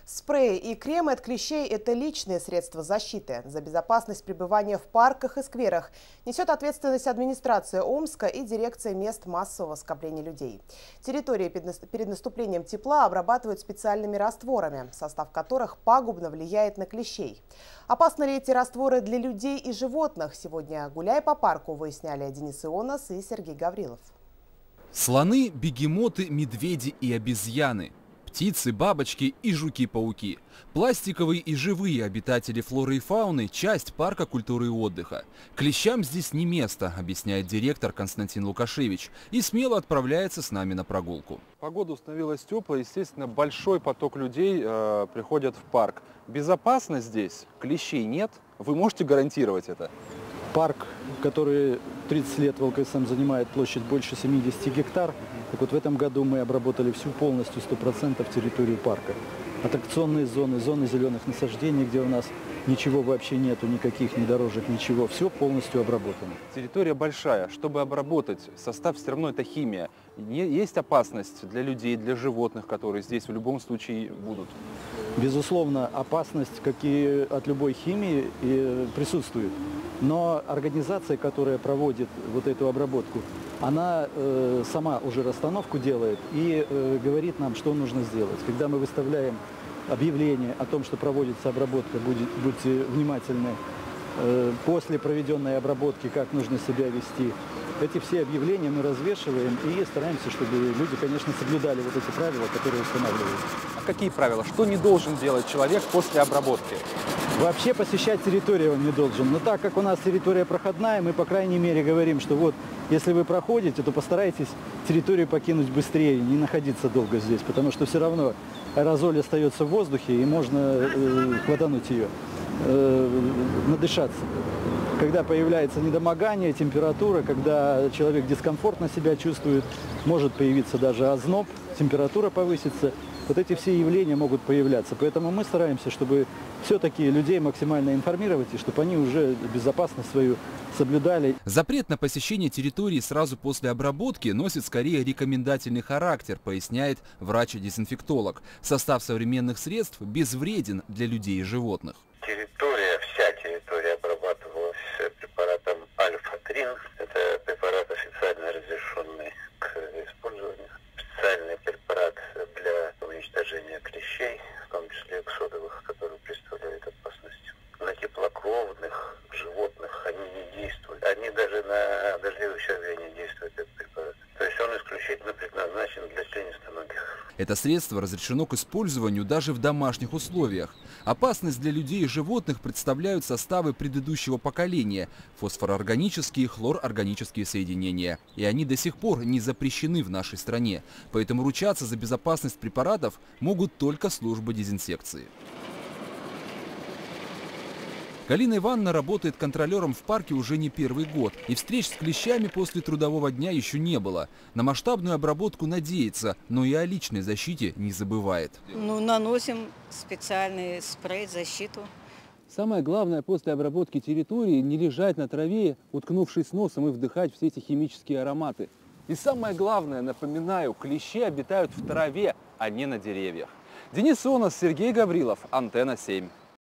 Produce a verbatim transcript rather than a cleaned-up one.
Спреи и кремы от клещей – это личные средства защиты. За безопасность пребывания в парках и скверах несет ответственность администрация Омска и дирекция мест массового скопления людей. Территории перед наступлением тепла обрабатывают специальными растворами, состав которых пагубно влияет на клещей. Опасны ли эти растворы для людей и животных? Сегодня, гуляя по парку, выясняли Денис Ионас и Сергей Гаврилов. Слоны, бегемоты, медведи и обезьяны. Птицы, бабочки и жуки-пауки. Пластиковые и живые обитатели флоры и фауны – часть парка культуры и отдыха. Клещам здесь не место, объясняет директор Константин Лукашевич, и смело отправляется с нами на прогулку. Погода установилась теплая, естественно, большой поток людей э, приходят в парк. Безопасно здесь, клещей нет, вы можете гарантировать это? Парк, который тридцать лет в эл ка эс эм занимает площадь больше семидесяти гектар. Так вот в этом году мы обработали всю полностью сто процентов территорию парка. Аттракционные зоны, зоны зеленых насаждений, где у нас ничего вообще нету, никаких ни дорожек, ничего. Все полностью обработано. Территория большая. Чтобы обработать, состав все равно это химия. Есть опасность для людей, для животных, которые здесь в любом случае будут? Безусловно, опасность, как и от любой химии, присутствует. Но организация, которая проводит вот эту обработку, она э, сама уже расстановку делает и э, говорит нам, что нужно сделать. Когда мы выставляем объявление о том, что проводится обработка, будет, будьте внимательны, э, после проведенной обработки, как нужно себя вести. Эти все объявления мы развешиваем и стараемся, чтобы люди, конечно, соблюдали вот эти правила, которые устанавливаются. А какие правила? Что не должен делать человек после обработки? Вообще посещать территорию он не должен. Но так как у нас территория проходная, мы, по крайней мере, говорим, что вот, если вы проходите, то постарайтесь территорию покинуть быстрее, не находиться долго здесь, потому что все равно аэрозоль остается в воздухе, и можно э, хватануть ее, э, надышаться. Когда появляется недомогание, температура, когда человек дискомфортно себя чувствует, может появиться даже озноб, температура повысится. Вот эти все явления могут появляться. Поэтому мы стараемся, чтобы все-таки людей максимально информировать, и чтобы они уже безопасность свою соблюдали. Запрет на посещение территории сразу после обработки носит скорее рекомендательный характер, поясняет врач-дезинфектолог. Состав современных средств безвреден для людей и животных. Территория, вся территория обрабатывалась препаратом альфа-трин. Это препарат официально разрешенный к использованию. Специальный препарат для уничтожения клещей, в том числе эксодовых, которые представляют опасность. На теплокровных животных они не действуют. Они даже на дождевых червей не действуют, этот препарат. То есть он исключительно предназначен для членистоногих. Это средство разрешено к использованию даже в домашних условиях. Опасность для людей и животных представляют составы предыдущего поколения – фосфороорганические и хлорорганические соединения. И они до сих пор не запрещены в нашей стране. Поэтому ручаться за безопасность препаратов могут только службы дезинсекции. Галина Ивановна работает контролером в парке уже не первый год. И встреч с клещами после трудового дня еще не было. На масштабную обработку надеется, но и о личной защите не забывает. Ну, наносим специальный спрей, защиту. Самое главное после обработки территории не лежать на траве, уткнувшись носом, и вдыхать все эти химические ароматы. И самое главное, напоминаю, клещи обитают в траве, а не на деревьях. Денис Ионас, Сергей Гаврилов, Антенна семь.